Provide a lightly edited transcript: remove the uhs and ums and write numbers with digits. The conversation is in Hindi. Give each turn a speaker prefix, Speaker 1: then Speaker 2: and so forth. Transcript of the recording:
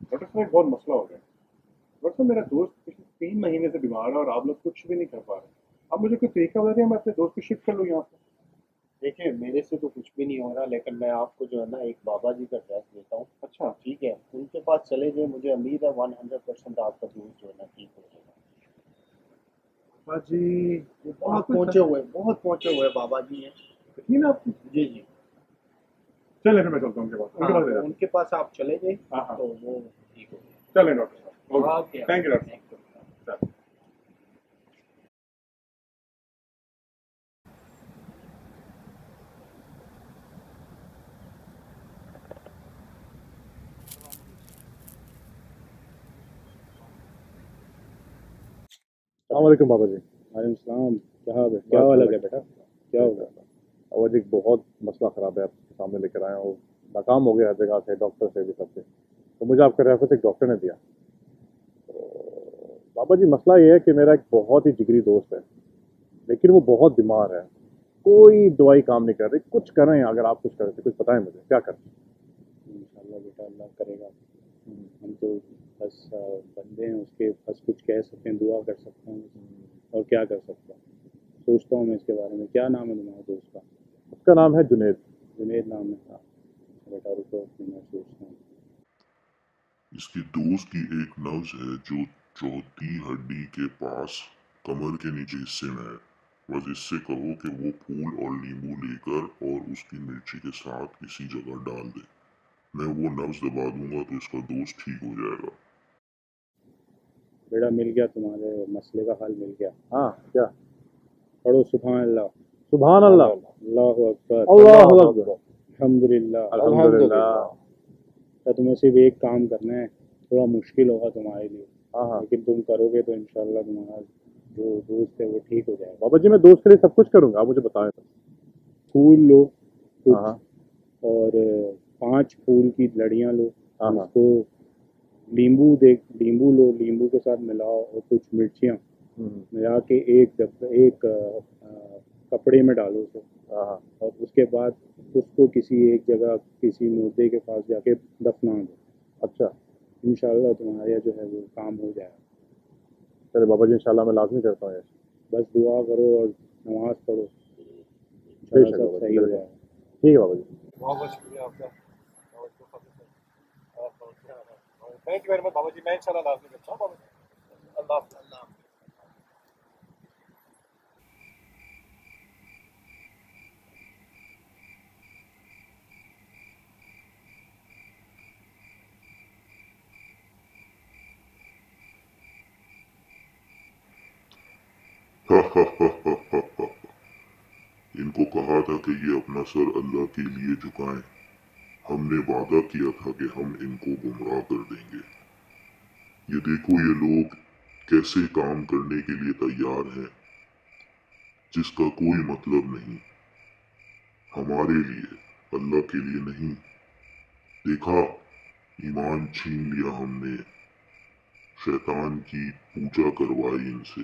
Speaker 1: डॉक्टर साहब एक बहुत मसला हो गया। डॉक्टर साहब मेरा दोस्त पिछले 3 महीने से बीमार है और आप लोग कुछ भी नहीं कर पा रहे। आप मुझे कोई तरीका बता दें, मैं अपने दोस्त को शिफ्ट कर लूँ यहाँ पे।
Speaker 2: देखिए मेरे से तो कुछ भी नहीं हो रहा, लेकिन मैं आपको जो है ना एक बाबा जी का एड्रेस देता हूँ।
Speaker 1: अच्छा।
Speaker 2: ठीक है, उनके पास चले जाए, मुझे उम्मीद है 100% आपका दोस्त जो है ना ठीक हो जाएगा।
Speaker 1: बाबा जी।
Speaker 2: वो
Speaker 1: आप
Speaker 2: बहुत पहुंचे हुए बाबा जी हैं।
Speaker 1: यकीन है आपको?
Speaker 2: जी जी।
Speaker 1: चलें फिर मैं चलता हूँ उनके पास, उनके
Speaker 2: हाँ,
Speaker 1: पास ले
Speaker 2: तो
Speaker 1: जाता
Speaker 2: उनके पास आप चले जाए
Speaker 1: हूँ। हाँ हाँ।
Speaker 2: तो वो ठीक हो
Speaker 1: चलें डॉक्टर साहब,
Speaker 2: जाएगा।
Speaker 1: Okay,
Speaker 2: okay,
Speaker 1: thank you doctor
Speaker 2: thank you.
Speaker 1: साहब। चल। वालेकुम बाबा जी।
Speaker 3: वालेकुम सलाम। क्या हाल है? क्या
Speaker 1: बस
Speaker 3: हाल
Speaker 1: ठीक
Speaker 3: है बेटा? क्या हो गया?
Speaker 1: बाबा जी बहुत मसला ख़राब है, आपके सामने लेकर आया हूँ। नाकाम हो गया हर जगह से, डॉक्टर से भी, सबसे। तो मुझे आपका रेफरेंस एक डॉक्टर ने दिया। तो बाबा जी मसला ये है कि मेरा एक बहुत ही जिगरी दोस्त है, लेकिन वो बहुत बीमार है। कोई दवाई काम नहीं कर रही। कुछ करें, अगर आप कुछ करें तो कुछ बताएं मुझे, क्या करें।
Speaker 3: इंशाल्लाह बेटा अल्लाह करेगा। हम तो बस बंदे हैं उसके, बस कुछ कह सकते हैं, दुआ कर सकते हैं और क्या कर सकते हैं। सोचता हूँ मैं इसके बारे में। क्या नाम है तुम्हारे दोस्त का?
Speaker 1: उसका नाम है जुनेद।
Speaker 3: जुनेद नाम है? हाँ बेटा रुको, मैं सोचता हूँ।
Speaker 4: इसकी दोस्त की एक नब्ज है जो चौथी हड्डी के पास कमर के नीचे हिस्से में है। बस इससे कहो कि वो फूल और नींबू लेकर और उसकी मिर्ची के साथ किसी जगह डाल दे। मैं वो नब्ज दबा दूंगा तो इसका दोस्त ठीक हो जाएगा।
Speaker 3: बेटा मिल गया, तुम्हारे मसले का हल मिल गया।
Speaker 1: हाँ, क्या?
Speaker 3: पढ़ो सुभान अल्लाह।
Speaker 1: सुभान अल्लाह।
Speaker 3: अल्लाहु अकबर।
Speaker 1: अल्लाहु अकबर।
Speaker 3: अल्हम्दुलिल्लाह।
Speaker 1: अल्हम्दुलिल्लाह।
Speaker 3: तो तुम्हें सिर्फ एक काम करना है, थोड़ा मुश्किल होगा तुम्हारे लिए,
Speaker 1: हाँ हाँ।
Speaker 3: लेकिन तुम करोगे तो इंशाल्लाह तुम्हारा जो दोस्त है वो ठीक हो जाएगा।
Speaker 1: बाबा जी मैं दोस्त के लिए सब कुछ करूंगा, आप मुझे बताएं तो।
Speaker 3: फूल लो कुछ,
Speaker 1: हाँ हाँ।
Speaker 3: और 5 फूल की लड़ियाँ लो।
Speaker 1: हाँ हाँ।
Speaker 3: उसको नींबू लो, नींबू के साथ मिलाओ और कुछ मिर्चियाँ मिला के एक कपड़े में डालो उसे।
Speaker 1: हाँ हाँ।
Speaker 3: और उसके बाद उसको किसी एक जगह, किसी मुर्दे के पास जाके दफना दो।
Speaker 1: अच्छा।
Speaker 3: इंशाल्लाह तुम्हारा जो है वो काम हो जाएगा।
Speaker 1: चले बाबा जी, इंशाल्लाह मैं लाजमी करता हूँ ऐसे।
Speaker 3: बस दुआ करो और नमाज पढ़ो, इंशाल्लाह
Speaker 1: बेशक
Speaker 3: सब
Speaker 1: बाबा जी,
Speaker 3: सही हो
Speaker 1: बिल्कुल।
Speaker 3: जाएगा।
Speaker 1: ठीक है बाबा जी।
Speaker 2: बहुत बहुत शुक्रिया आपका। थैंक यू वेरी मच बाबा जी, मैं इंशाल्लाह लाजमी करता हूँ बाबा जी। अल्लाह हाफ़िज़।
Speaker 4: इनको कहा था कि ये अपना सर अल्लाह के लिए झुकाएं। हमने वादा किया था कि हम इनको गुमराह कर देंगे। ये देखो ये लोग कैसे काम करने के लिए तैयार हैं, जिसका कोई मतलब नहीं। हमारे लिए, अल्लाह के लिए नहीं। देखा, ईमान छीन लिया हमने, शैतान की पूजा करवाई इनसे।